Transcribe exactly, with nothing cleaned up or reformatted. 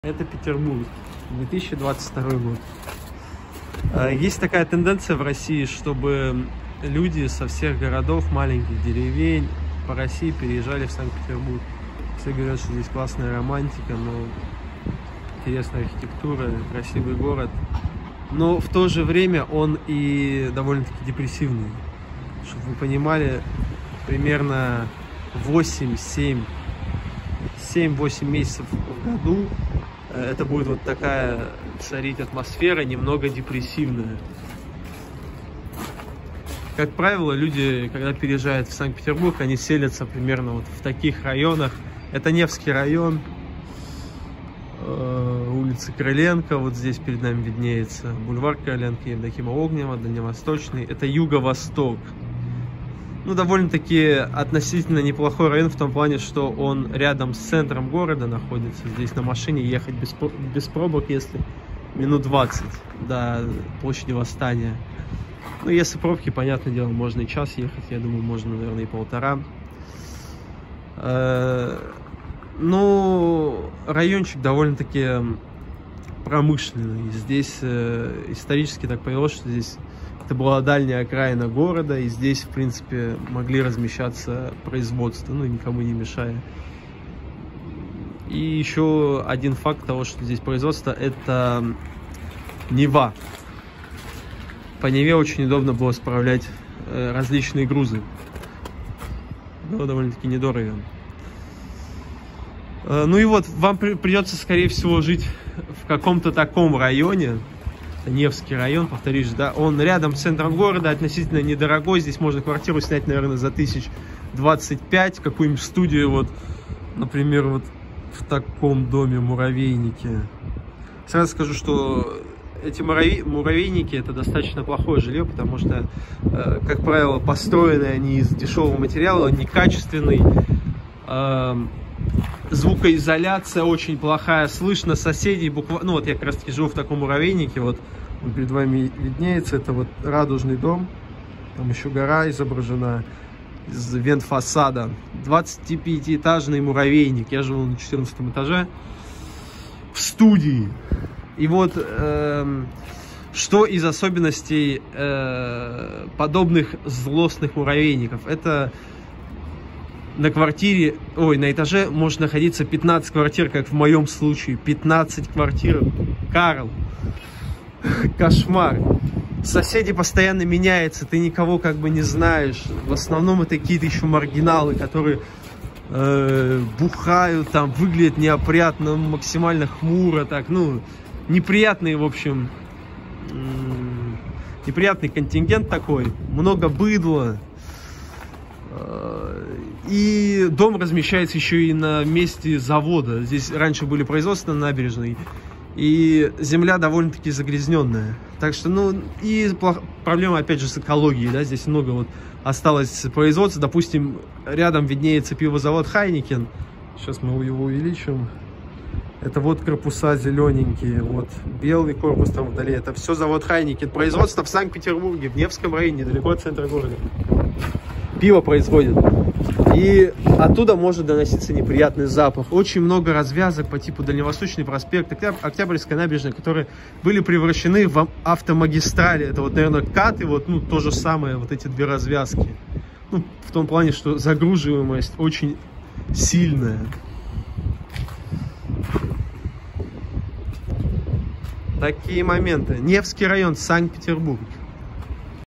Это Петербург, две тысячи двадцать второй год. Есть такая тенденция в России, чтобы люди со всех городов, маленьких деревень по России переезжали в Санкт-Петербург. Все говорят, что здесь классная романтика, но интересная архитектура, красивый город. Но в то же время он и довольно-таки депрессивный. Чтобы вы понимали, примерно восемь-семь семь-восемь месяцев в году это будет вот такая царить атмосфера, немного депрессивная. Как правило, люди, когда переезжают в Санкт-Петербург, они селятся примерно вот в таких районах. Это Невский район, улица Крыленко, вот здесь перед нами виднеется бульвар Крыленко, Евдокима Огнева, Дальневосточный. Это юго-восток. Ну, довольно-таки относительно неплохой район в том плане, что он рядом с центром города находится. Здесь на машине ехать без, без пробок, если минут двадцать до площади Восстания. Ну, если пробки, понятное дело, можно и час ехать, я думаю, можно, наверное, и полтора. Ну, райончик довольно-таки промышленный. Здесь исторически так повелось, что здесь это была дальняя окраина города, и здесь, в принципе, могли размещаться производства, ну, никому не мешая. И еще один факт того, что здесь производство, это Нева. По Неве очень удобно было справлять различные грузы. Было довольно-таки недорого. Ну и вот, вам придется, скорее всего, жить в каком-то таком районе. Невский район, повторюсь, да, он рядом с центром города, относительно недорогой. Здесь можно квартиру снять, наверное, за тысяч двадцать пять, какую-нибудь студию, вот, например, вот в таком доме муравейнике. Сразу скажу, что эти муравей... муравейники это достаточно плохое жилье, потому что, э, как правило, построены они из дешевого материала, некачественный. Э, Звукоизоляция очень плохая, слышно соседей буквально. Ну вот я как раз таки живу в таком муравейнике, вот он перед вами виднеется, это вот Радужный дом, там еще гора изображена из вентфасада, двадцатипятиэтажный муравейник, я живу на четырнадцатом этаже в студии. И вот э, что из особенностей э, подобных злостных муравейников, это на квартире, ой, на этаже может находиться пятнадцать квартир, как в моем случае. пятнадцать квартир. Карл. Кошмар. Соседи постоянно меняются, ты никого как бы не знаешь. В основном это какие-то еще маргиналы, которые э, бухают, там, выглядят неопрятно, максимально хмуро, так, ну, неприятный, в общем, неприятный контингент такой. Много быдла. И дом размещается еще и на месте завода. Здесь раньше были производства на набережной. И земля довольно-таки загрязненная. Так что, ну, и проблема, опять же, с экологией. Да? Здесь много вот осталось производства. Допустим, рядом виднеется пивозавод Хайникен. Сейчас мы его увеличим. Это вот корпуса зелененькие. Вот белый корпус там вдали. Это все завод Хайникен. Производство в Санкт-Петербурге, в Невском районе, недалеко от центра города. Пиво производят. И оттуда может доноситься неприятный запах. Очень много развязок по типу Дальневосточный проспект, Октябрьская набережная, которые были превращены в автомагистрали. Это вот, наверное, КАТ и вот, ну, то же самое, вот эти две развязки. Ну, в том плане, что загруживаемость очень сильная. Такие моменты. Невский район, Санкт-Петербург.